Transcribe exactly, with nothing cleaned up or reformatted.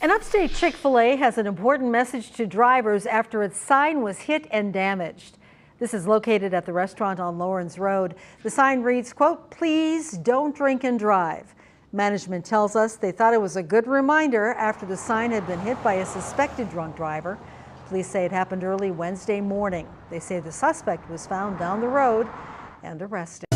An upstate Chick-fil-A has an important message to drivers after its sign was hit and damaged. This is located at the restaurant on Lawrence Road. The sign reads, quote, "Please don't drink and drive." Management tells us they thought it was a good reminder after the sign had been hit by a suspected drunk driver. Police say it happened early Wednesday morning. They say the suspect was found down the road and arrested.